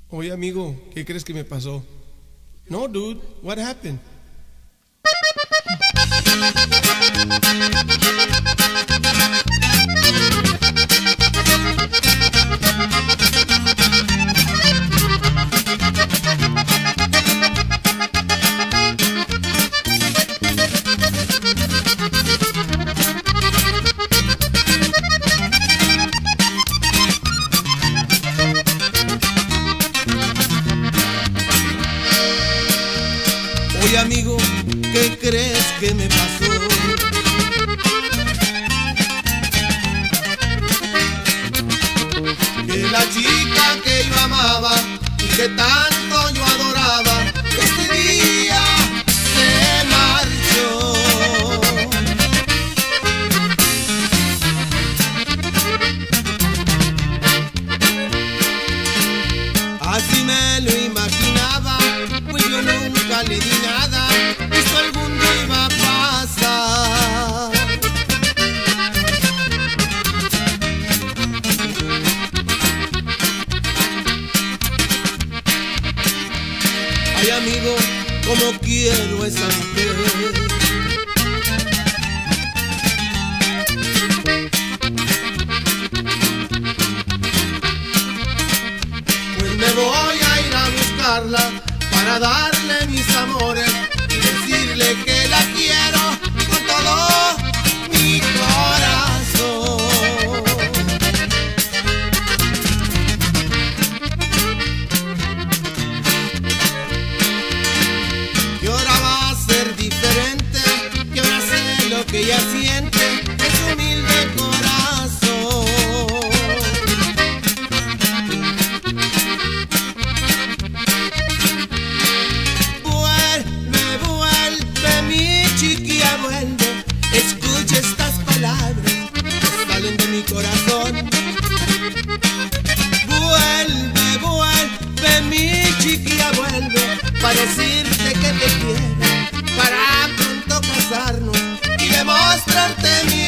Oye, amigo, ¿qué crees que me pasó? No, dude, what happened? Oye, amigo, ¿qué crees que me pasó? Que la chica que yo amaba y que tanto yo adoraba, este día se marchó. Así me lo imaginaba, pues yo nunca le di nada, esto algún día iba a pasar. Ay, amigo, como quiero a esa mujer. Pues me voy a ir a buscarla para darle mis amores y decirle que la quiero con todo mi corazón. Que ahora va a ser diferente, que ahora sé lo que ella siente en su humilde corazón. Escucha estas palabras que salen de mi corazón. Vuelve, vuelve, mi chiquilla, vuelve, para decirte que te quiero, para pronto casarnos y demostrarte mi